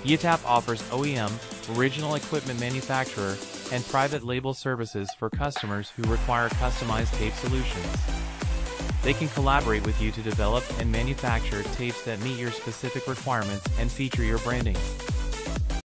YITAP offers OEM, original equipment manufacturer, and private label services for customers who require customized tape solutions. They can collaborate with you to develop and manufacture tapes that meet your specific requirements and feature your branding.